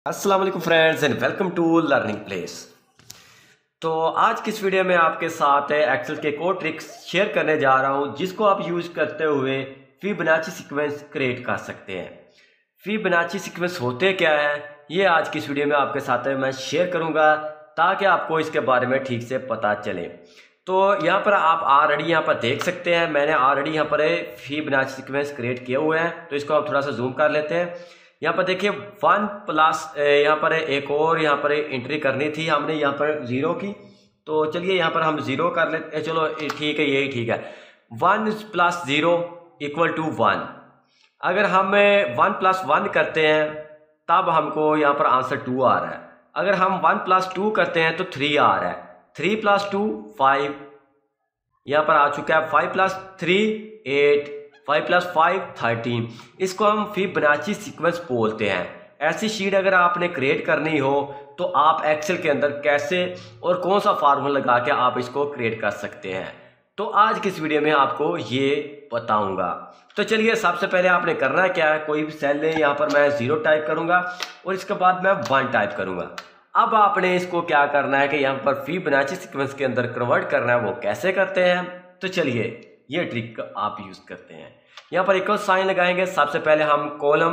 अस्सलाम वालेकुम friends and welcome to learning place. तो आज की इस वीडियो में आपके साथ एक्सेल के कोड ट्रिक्स शेयर करने जा रहा हूं जिसको आप यूज करते हुए फिबोनाची सीक्वेंस क्रिएट कर सकते हैं। फिबोनाची सीक्वेंस होते क्या है ये आज की इस वीडियो में आपके साथ मैं शेयर करूंगा ताकि आपको इसके बारे में ठीक से पता चले। तो यहाँ पर आप ऑलरेडी यहाँ पर देख सकते हैं, मैंने ऑलरेडी यहाँ पर फिबोनाची सीक्वेंस क्रिएट किए हुए हैं। तो इसको आप थोड़ा सा जूम कर लेते हैं। यहाँ पर देखिए 1 प्लस यहाँ पर एक और यहाँ पर एंट्री करनी थी हमने यहाँ पर 0 की। तो चलिए यहाँ पर हम 0 कर लेते, चलो ठीक है, यही ठीक है। 1 प्लस 0 इक्वल टू 1। अगर हम 1 प्लस 1 करते हैं तब हमको यहाँ पर आंसर 2 आ रहा है। अगर हम 1 प्लस 2 करते हैं तो 3 आ रहा है। 3 प्लस 2 5 यहाँ पर आ चुका है। 5 प्लस 3 8, 5 प्लस 5 13। इसको हम फिबोनाची सीक्वेंस बोलते हैं। ऐसी शीट अगर आपने क्रिएट करनी हो तो आप एक्सेल के अंदर कैसे और कौन सा फार्मूला लगा के आप इसको क्रिएट कर सकते हैं, तो आज की इस वीडियो में आपको ये बताऊंगा। तो चलिए सबसे पहले आपने करना क्या है, कोई भी सेल ले, यहाँ पर मैं 0 टाइप करूंगा और इसके बाद मैं 1 टाइप करूंगा। अब आपने इसको क्या करना है कि यहाँ पर फिबोनाची सीक्वेंस के अंदर कन्वर्ट करना है। वो कैसे करते हैं, तो चलिए ये ट्रिक आप यूज करते हैं। यहाँ पर इक्वल साइन लगाएंगे। सबसे पहले हम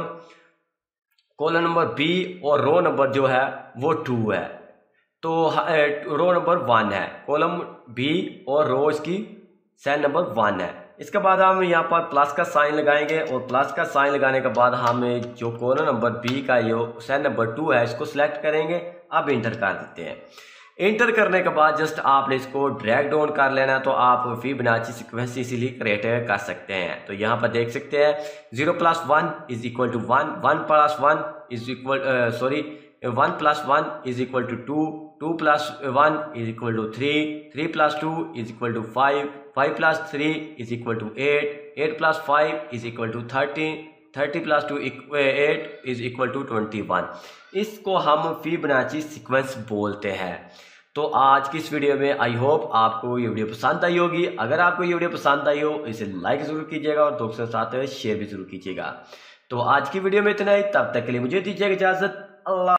कॉलम नंबर बी और रो नंबर जो है वो 2 है, तो रो नंबर 1 है। कॉलम बी और रो इसकी सेल नंबर 1 है। इसके बाद हम यहाँ पर प्लस का साइन लगाएंगे और प्लस का साइन लगाने के बाद हम जो कॉलम नंबर बी का जो सेल नंबर 2 है इसको सिलेक्ट करेंगे। अब इंटर कर देते हैं। इंटर करने के बाद जस्ट आपने इसको ड्रैग डाउन कर लेना है, तो आप फिबोनाची सीक्वेंस इसीलिए क्रिएट कर सकते हैं। तो यहाँ पर देख सकते हैं 0 plus 1 is equal to 1, 1 plus 1 is equal 1 plus 1 is equal to 2, 2 plus 1 is equal to 3, 3 plus 2 is equal to 5, 5 plus 3 is equal to 8, 8 plus 5 is equal to 30, 30 plus 2 8 is equal to 21। इसको हम Fibonacci sequence बोलते हैं। तो आज की इस video में I hope आपको ये वीडियो पसंद आई होगी। अगर आपको ये वीडियो पसंद आई हो इसे लाइक जरूर कीजिएगा और दोस्तों के साथ शेयर भी जरूर कीजिएगा। तो आज की वीडियो में इतना ही, तब तक के लिए मुझे दीजिएगा इजाजत। अल्लाह।